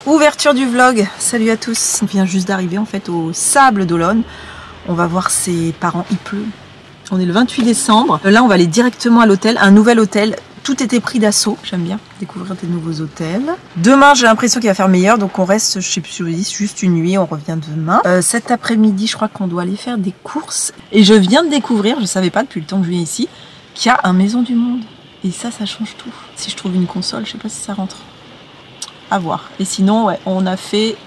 Ouverture du vlog, salut à tous. On vient juste d'arriver en fait au Sable d'Olonne. On va voir ses parents, il pleut. On est le 28 décembre. Là on va aller directement à l'hôtel, un nouvel hôtel. Tout était pris d'assaut, j'aime bien découvrir des nouveaux hôtels. Demain j'ai l'impression qu'il va faire meilleur, donc on reste, je sais plus si je vous dis, juste une nuit, on revient demain. Cet après-midi je crois qu'on doit aller faire des courses. Et je viens de découvrir, je savais pas depuis le temps que je viens ici, qu'il y a un Maison du Monde. Et ça change tout. Si je trouve une console, je sais pas si ça rentre. À voir. Et sinon, ouais, on a fait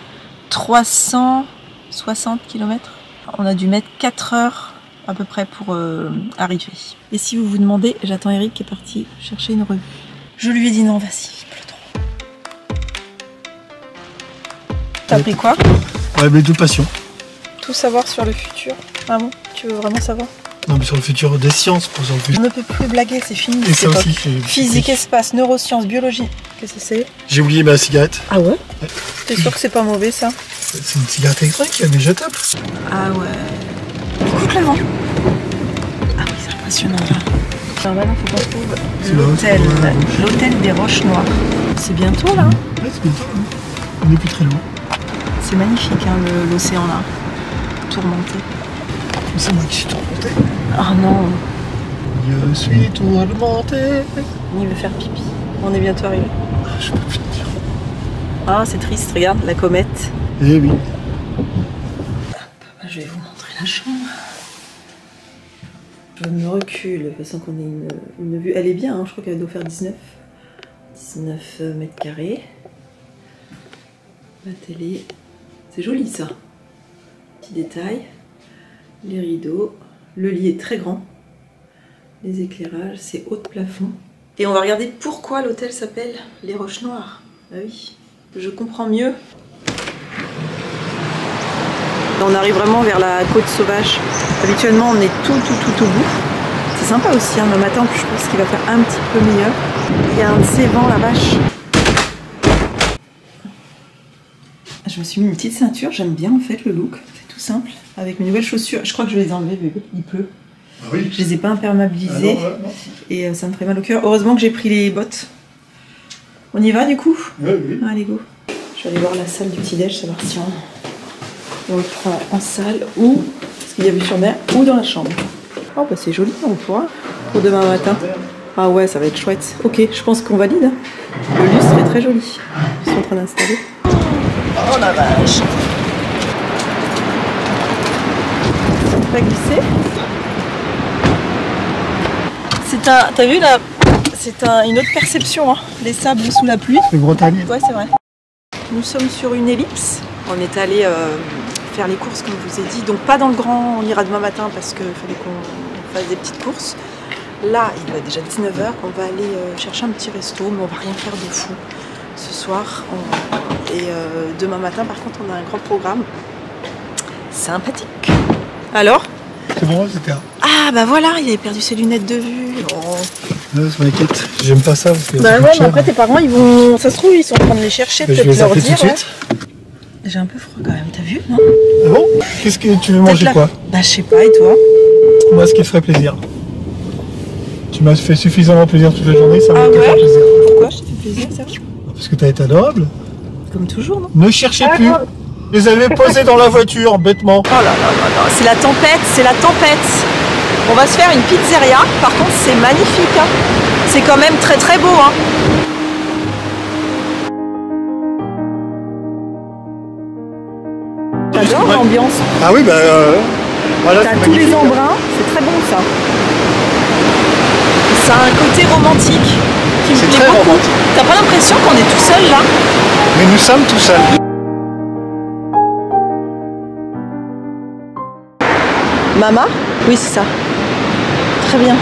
360 km. On a dû mettre 4 heures à peu près pour arriver. Et si vous vous demandez, j'attends Eric qui est parti chercher une revue. Je lui ai dit non, vas-y, il pleut trop. T'as pris quoi? Ouais, mais de passion. Tout savoir sur le futur. Ah bon? Tu veux vraiment savoir? Non, mais sur le futur des sciences, pour sur le futur. On ne peut plus blaguer, c'est fini. Et ça aussi, physique, espace, neurosciences, biologie. Qu'est-ce que c'est? J'ai oublié ma cigarette. Ah ouais? Ouais. T'es sûr que c'est pas mauvais ça? C'est une cigarette électronique, mais jetable. Ah ouais. Écoute le vent. Ah oui, c'est impressionnant là. Alors maintenant, il faut qu'on trouve l'hôtel. L'hôtel des Roches Noires. C'est bientôt là? Ouais, c'est bientôt. Hein. On n'est plus très loin. C'est magnifique hein, l'océan là. Tourmenté. C'est moi qui suis tourmenté. Ah non. Je suis tourmenté. Il veut faire pipi. On est bientôt arrivé. Je peux plus te dire. Ah, c'est triste, regarde, la comète. Eh oui. Je vais vous montrer la chambre. Je me recule, de toute façon qu'on ait une vue. Elle est bien, hein, je crois qu'elle doit faire 19 mètres carrés. La télé. C'est joli ça. Petit détail. Les rideaux. Le lit est très grand. Les éclairages, c'est haut de plafond. Et on va regarder pourquoi l'hôtel s'appelle les Roches Noires. Ah oui, je comprends mieux. Là, on arrive vraiment vers la côte sauvage. Habituellement, on est tout au bout. C'est sympa aussi, hein, le matin, je pense qu'il va faire un petit peu meilleur. Il y a un de ces vents, la vache. Je me suis mis une petite ceinture, j'aime bien en fait le look. C'est tout simple. Avec mes nouvelles chaussures, je crois que je vais les enlever, bébé. Il pleut. Ah oui. Je les ai pas imperméabilisées. Ah non. Et ça me ferait mal au cœur. Heureusement que j'ai pris les bottes. On y va du coup? Oui, oui. Allez, go. Je vais aller voir la salle du petit-déj, savoir si on le prend en salle ou, parce qu'il y a vue sur mer, ou dans la chambre. Oh bah c'est joli, on pourra pour demain matin. Ah ouais, ça va être chouette. Ok, je pense qu'on valide. Hein. Le lustre est très joli. Ils sont en train d'installer. Oh la vache! Pas glissé. T'as vu là? C'est une autre perception, hein, les sables sous la pluie. C'est Bretagne. Ouais, c'est vrai. Nous sommes sur une ellipse. On est allé faire les courses, comme je vous ai dit. Donc pas dans le grand, on ira demain matin parce qu'il fallait qu'on fasse des petites courses. Là, il est déjà 19 h. On va aller chercher un petit resto, mais on va rien faire de fou ce soir. Et demain matin, par contre, on a un grand programme. Sympathique. Alors? C'est bon, c'était un. Ah bah voilà, il avait perdu ses lunettes de vue. Oh. Non, ça m'inquiète. J'aime pas ça parce que. Bah ouais, mais après tes parents, ils vont. Ça se trouve, ils sont en train de les chercher, je vais peut-être les leur appeler dire. tout de suite. Ouais. J'ai un peu froid quand même, t'as vu, non? Ah bon? Qu'est-ce que tu veux manger quoi? Bah je sais pas, et toi? Moi, ce qui te ferait plaisir. Tu m'as fait suffisamment plaisir toute la journée, ça va te faire plaisir. Pourquoi je te fais plaisir, ça? Parce que t'as été adorable. Comme toujours, non? Ne cherchez plus. Je les avais posés dans la voiture, bêtement. Oh là là là là, c'est la tempête, c'est la tempête. On va se faire une pizzeria, par contre c'est magnifique, hein. C'est quand même très très beau, hein. J'adore l'ambiance. Ah oui, bah voilà. T'as tous les embruns, c'est très bon ça. Ça a un côté romantique qui me C'est plaît très beaucoup. romantique. T'as pas l'impression qu'on est tout seul là? Mais nous sommes tout seuls. Mama? Oui, c'est ça. Très bien.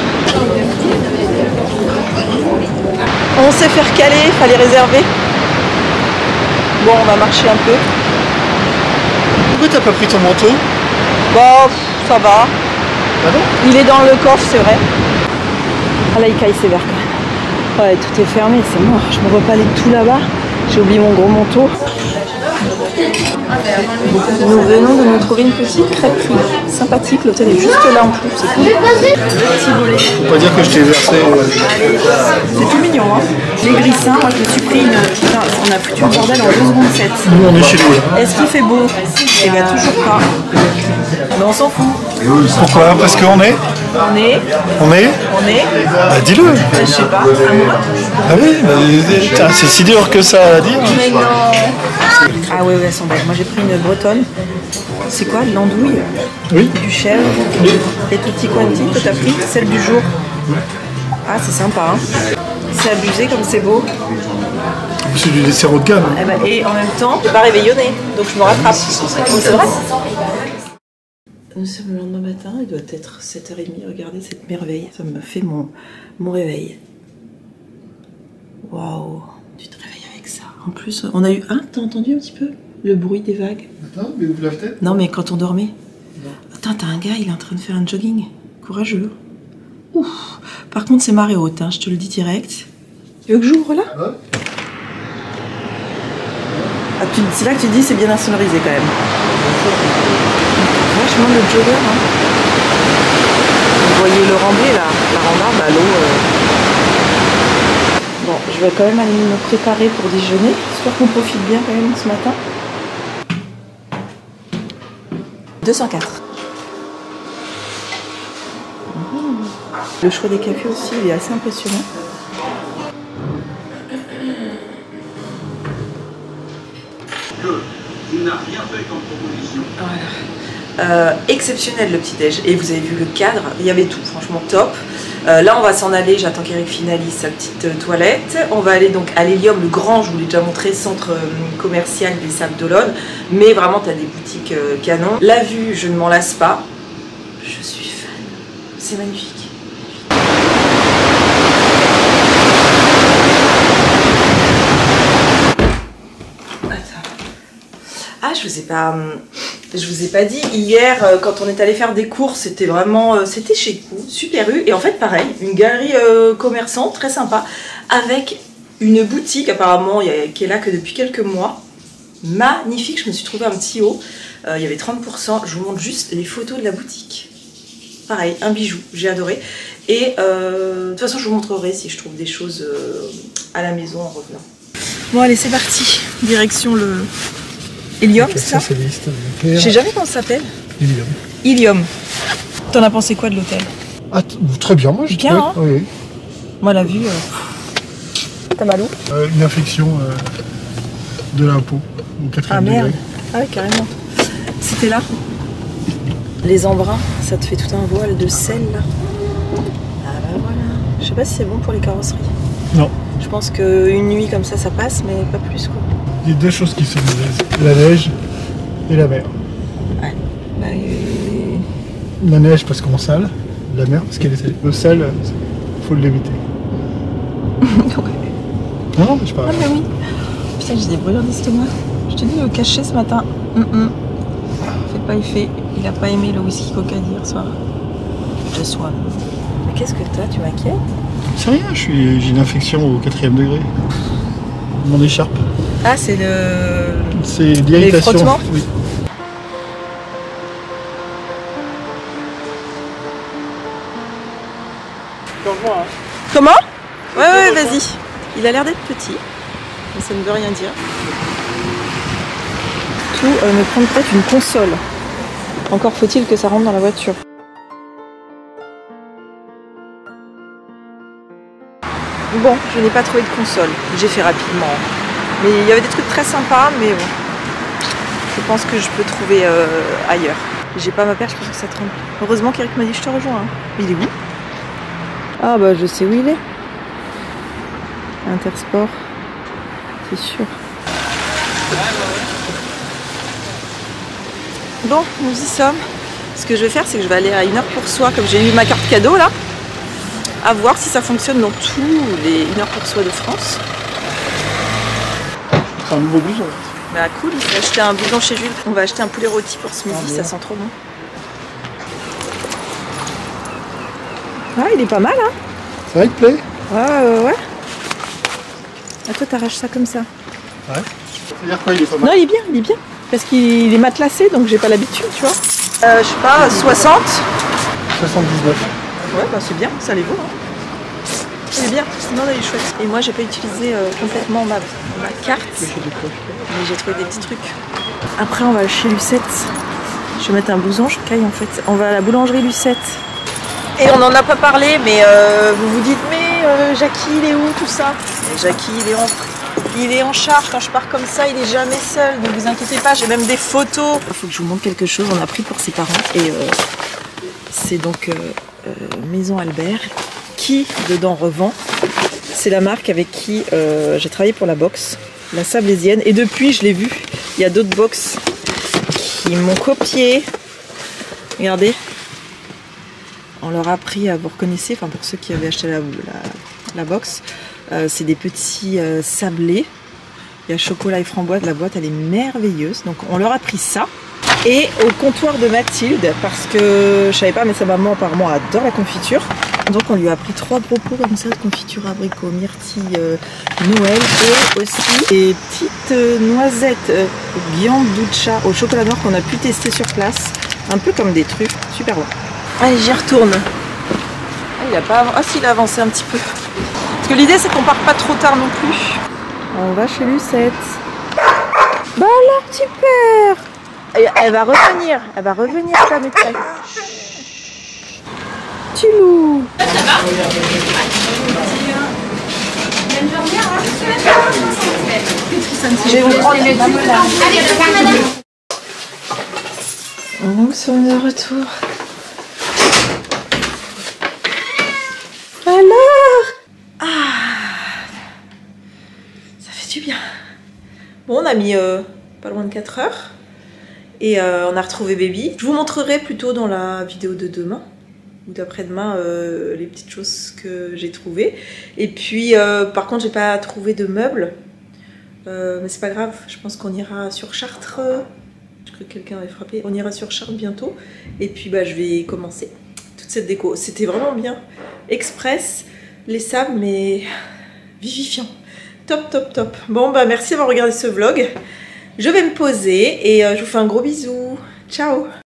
On sait faire caler, fallait réserver. Bon, on va marcher un peu. Pourquoi t'as pas pris ton manteau? Bon, ça va. Ah non? Il est dans le coffre, c'est vrai. Ah là, il caille sévère quand même. Ouais, tout est fermé, c'est mort. Je me vois pas aller tout là-bas. J'ai oublié mon gros manteau. Nous venons de nous trouver une petite crêperie sympathique. L'hôtel est juste là en plus. C'est cool. Petit volet. Faut pas dire que je t'ai versé. C'est tout mignon, hein. Les grissins, moi je me suis pris une. Putain, on a foutu le bordel en 2 secondes 7. Nous, on est chez nous. Est-ce qu'il fait beau? Eh bien, toujours pas. Mais on s'en fout. Pourquoi? Parce qu'on est. On est. Bah, dis-le. Je sais pas, amoureux. Ah oui, bah, c'est si dur que ça à dire. Mais non. Ah ouais, elles sont belles. Moi j'ai pris une bretonne. C'est quoi? De l'andouille? Oui. Du chèvre. Et tutti quanti que t'as pris, celle du jour. Ah, c'est sympa, hein. C'est abusé comme c'est beau. C'est du dessert haut de gamme. Eh ben, et en même temps, je suis pas réveillonnée, donc je me rattrape. Donc c'est vrai. Nous sommes le lendemain matin, il doit être 7h30. Regardez cette merveille, ça me fait mon réveil. Waouh, tu te réveilles avec ça. En plus, on a eu. Hein, t'as entendu un petit peu le bruit des vagues? Attends, mais ouvre la fenêtre. Non, mais quand on dormait. Attends, t'as un gars, il est en train de faire un jogging. Courageux. Ouf. Par contre, c'est marée haute, hein, je te le dis direct. Tu veux que j'ouvre là? Ouais. Ah, c'est là que tu dis c'est bien insonorisé quand même. Vachement le jogger. Hein. Vous voyez le remblai là, la rambarde à l'eau. Bon, je vais quand même aller me préparer pour déjeuner. J'espère qu'on profite bien quand même ce matin. 204. Le choix des cafés aussi, il est assez impressionnant. Tu n'as rien fait comme proposition. Voilà. Exceptionnel le petit-déj. Et vous avez vu le cadre, il y avait tout, franchement top. Là, on va s'en aller. J'attends qu'Eric finalise sa petite toilette. On va aller donc à l'Hélium, le grand, je vous l'ai déjà montré, centre commercial des Sables d'Olonne. Mais vraiment, tu as des boutiques canon. La vue, je ne m'en lasse pas. Je suis fan. C'est magnifique. Ah, je vous ai pas dit, hier quand on est allé faire des courses, c'était vraiment, c'était chez Coup, super rue, et en fait pareil, une galerie commerçante très sympa, avec une boutique apparemment qui est là que depuis quelques mois, magnifique. Je me suis trouvé un petit haut, il y avait 30%, je vous montre juste les photos de la boutique, pareil, un bijou, j'ai adoré, et de toute façon je vous montrerai si je trouve des choses à la maison en revenant. Bon allez, c'est parti, direction le... Hélium, c'est ça? Je sais jamais comment ça s'appelle. Hélium. Hélium. T'en as pensé quoi de l'hôtel? Ah, très bien, moi je bien, hein? Oui. Moi la vue... T'as mal où? Une infection de la peau au 4e Ah merde. degré. Ah oui, carrément. C'était là. Les embruns, ça te fait tout un voile de sel là. Ah bah voilà. Je sais pas si c'est bon pour les carrosseries. Non. Je pense qu'une nuit comme ça passe, mais pas plus quoi. Il y a deux choses qui sont mauvaises, la neige et la mer. Ouais. Bah, La neige parce qu'on sale, la mer parce qu'elle est salée. Le sel, faut l'éviter. Ouais. Non, mais je parle. Ah mais oui. Putain, j'ai des brûlures d'estomac. Je te dis le cachet ce matin. Fait pas effet. Il a pas aimé le whisky coca d'hier soir. Je sois. Mais qu'est-ce que t'as? Tu m'inquiètes? C'est rien, j'ai une infection au 4e degré. Mon écharpe. Ah, c'est le... C'est l'irritation. Les frottements? Oui. Change-moi, hein. Comment? Ouais, vas-y. Il a l'air d'être petit, mais ça ne veut rien dire. Tout me prendre peut-être une console. Encore faut-il que ça rentre dans la voiture. Bon, je n'ai pas trouvé de console. J'ai fait rapidement. Mais il y avait des trucs très sympas, mais bon. Je pense que je peux trouver ailleurs. J'ai pas ma perche parce que ça traîne. Heureusement qu'Eric m'a dit je te rejoins. Hein. Il est où? Ah bah je sais où il est. Intersport. C'est sûr. Bon, nous y sommes. Ce que je vais faire, c'est que je vais aller à 1 heure pour soi, comme j'ai eu ma carte cadeau là. À voir si ça fonctionne dans tous les 1 heure pour soi de France. C'est un nouveau blouson. Bah cool, on va acheter un blouson chez Jules. On va acheter un poulet rôti pour ce midi, ça sent trop bon. Ah, il est pas mal, hein? Ça va, il te plaît? Ouais. Ah, toi, t'arraches ça comme ça. Ouais. C'est-à-dire quoi, il est pas mal? Non, il est bien, il est bien. Parce qu'il est matelassé, donc j'ai pas l'habitude, tu vois. Je sais pas, 60. 79. Ouais, bah c'est bien, ça les vaut. Hein. Il est bien, non, là il est chouette. Et moi, j'ai pas utilisé complètement ma carte, mais j'ai trouvé des petits trucs. Après, on va chez Lucette. Je vais mettre un blouson, je caille en fait. On va à la boulangerie Lucette. Et on n'en a pas parlé, mais vous vous dites, mais Jackie, il est où, tout ça? Et Jackie, il est en charge. Quand je pars comme ça, il est jamais seul. Ne vous inquiétez pas, j'ai même des photos. Il faut que je vous montre quelque chose. On a pris pour ses parents. Et c'est donc Maison Albert qui, dedans, revend. C'est la marque avec qui j'ai travaillé pour la boxe, la Sablésienne. Et depuis, je l'ai vu, il y a d'autres box qui m'ont copié. Regardez. On leur a appris, vous reconnaissez, enfin pour ceux qui avaient acheté la box, c'est des petits sablés. Il y a chocolat et framboise, la boîte elle est merveilleuse. Donc on leur a pris ça. Et au comptoir de Mathilde, parce que je savais pas, mais sa maman apparemment adore la confiture. Donc on lui a pris 3 gros pots comme ça de confiture abricot, myrtille, Noël et aussi des petites noisettes Gianduccia au chocolat noir qu'on a pu tester sur place. Un peu comme des truffes, super bon. Allez, j'y retourne. Ah, il a pas avancé. Ah, si, il a avancé un petit peu. Parce que l'idée, c'est qu'on part pas trop tard non plus. On va chez Lucette. Bah alors, petit père. Elle va revenir. Elle va revenir, ta maîtresse. Petit loup. Ça va? Je vais vous prendre les deux. Donc, sommes de retour. Alors, ça fait du bien. Bon, on a mis pas loin de 4 heures et on a retrouvé Baby. Je vous montrerai plutôt dans la vidéo de demain ou d'après-demain les petites choses que j'ai trouvées. Et puis, par contre, j'ai pas trouvé de meubles, mais c'est pas grave. Je pense qu'on ira sur Chartres. Je crois que quelqu'un avait frappé. On ira sur Chartres bientôt. Et puis, bah, je vais commencer toute cette déco. C'était vraiment bien. Express, les sables, mais vivifiant. Top, top, top. Bon, bah merci d'avoir regardé ce vlog. Je vais me poser et je vous fais un gros bisou. Ciao!